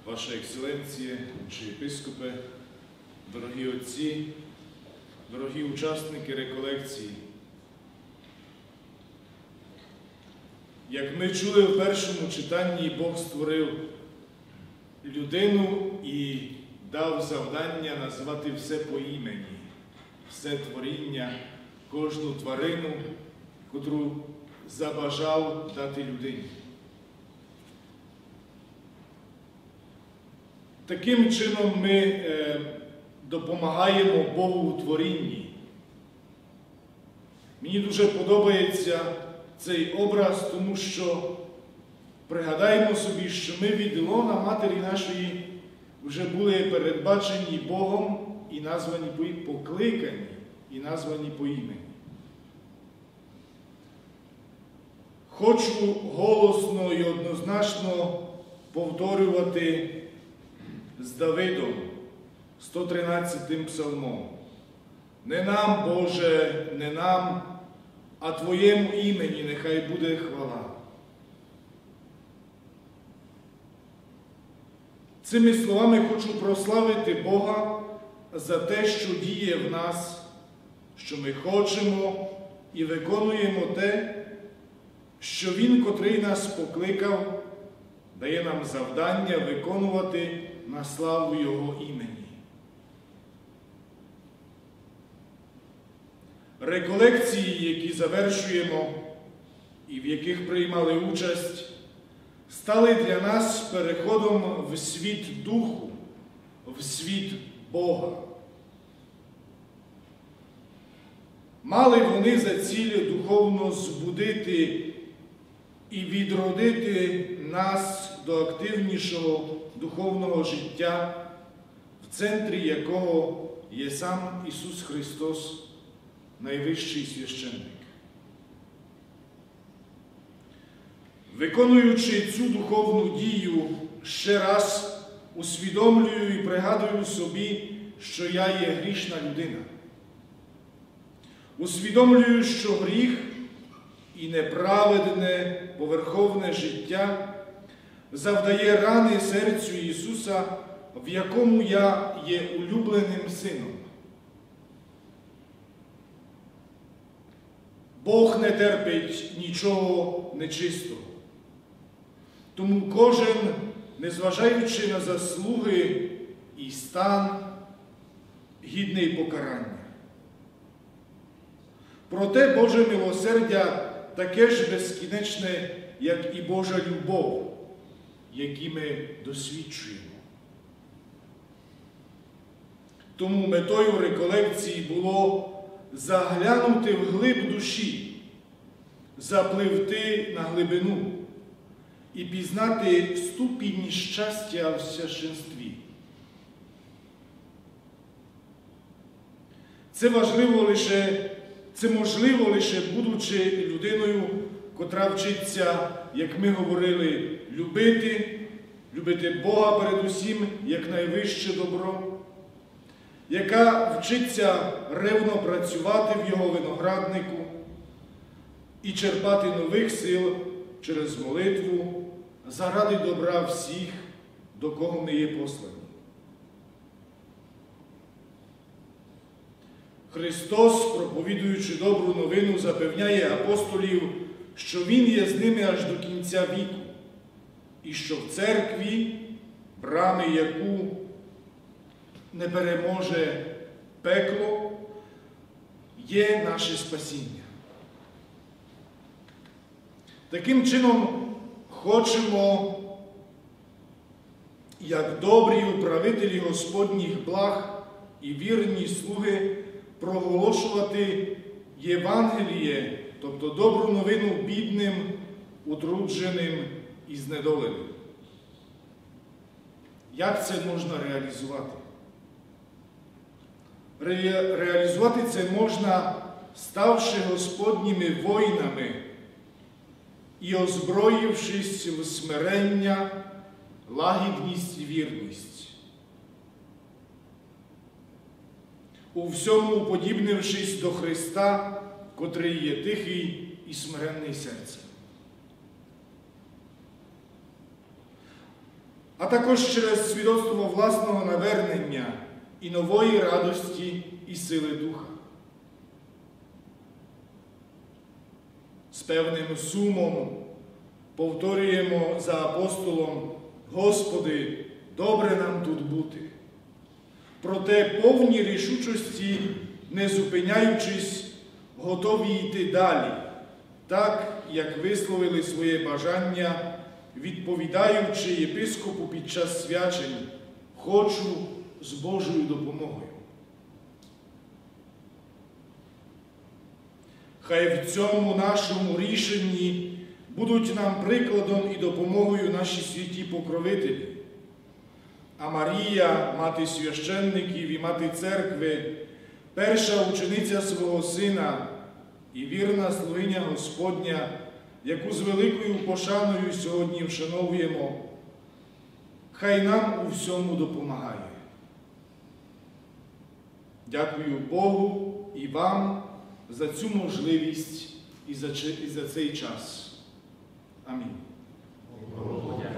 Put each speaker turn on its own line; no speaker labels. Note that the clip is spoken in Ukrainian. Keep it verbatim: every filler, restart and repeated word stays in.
Ваша Екселенціє, архієпископи, дорогі отці, дорогі учасники реколекції. Як ми чули в першому читанні, Бог створив людину і дав завдання назвати все по імені, все творіння, кожну тварину, котру забажав дати людині. Таким чином ми е, допомагаємо Богу у творінні. Мені дуже подобається цей образ, тому що пригадаємо собі, що ми від лона матері нашої вже були передбачені Богом і названі, покликані і названі по імені. Хочу голосно і однозначно повторювати з Давидом, сто тринадцятим псалмом. Не нам, Боже, не нам, а Твоєму імені нехай буде хвала. Цими словами хочу прославити Бога за те, що діє в нас, що ми хочемо і виконуємо те, що Він, котрий нас покликав, дає нам завдання виконувати на славу Його імені. Реколекції, які завершуємо і в яких приймали участь, стали для нас переходом в світ Духу, в світ Бога. Мали вони за ціль духовно збудити і відродити нас до активнішого духовного життя, в центрі якого є сам Ісус Христос, найвищий священник. Виконуючи цю духовну дію, ще раз усвідомлюю і пригадую собі, що я є грішна людина. Усвідомлюю, що гріх і неправедне поверховне життя завдає рани серцю Ісуса, в якому я є улюбленим сином. Бог не терпить нічого нечистого. Тому кожен, незважаючи на заслуги і стан, гідний покарання. Проте Боже милосердя таке ж безкінечне, як і Божа любов, які ми досвідчуємо. Тому метою реколекції було заглянути в глиб душі, запливти на глибину і пізнати ступінь щастя в священстві. Це важливо лише, це можливо лише будучи людиною, котра вчиться, як ми говорили, любити, любити Бога передусім, як найвище добро, яка вчиться ревно працювати в Його винограднику і черпати нових сил через молитву заради добра всіх, до кого ми є послані. Христос, проповідуючи добру новину, запевняє апостолів, що Він є з ними аж до кінця віку, і що в церкві, брами яку не переможе пекло, є наше спасіння. Таким чином, хочемо, як добрі управителі Господніх благ і вірні слуги, проголошувати Євангеліє, тобто добру новину бідним, утрудженим і знедоленим. Як це можна реалізувати? Ре- реалізувати це можна, ставши Господніми воїнами і озброївшись в смирення, лагідність і вірність. У всьому уподібнившись до Христа, котрий є тихий і смиренний серцем. а також через свідоцтво власного навернення і нової радості і сили духа. З певним сумом повторюємо за апостолом: Господи, добре нам тут бути. Проте повні рішучості, не зупиняючись, готові йти далі, так, як висловили своє бажання, відповідаючи єпископу під час свячень: «Хочу з Божою допомогою». Хай в цьому нашому рішенні будуть нам прикладом і допомогою наші святі покровителі. А Марія, мати священників і мати церкви, перша учениця свого Сина і вірна слугиня Господня, яку з великою пошаною сьогодні вшановуємо, хай нам у всьому допомагає. Дякую Богу і вам за цю можливість і за, і за цей час. Амінь.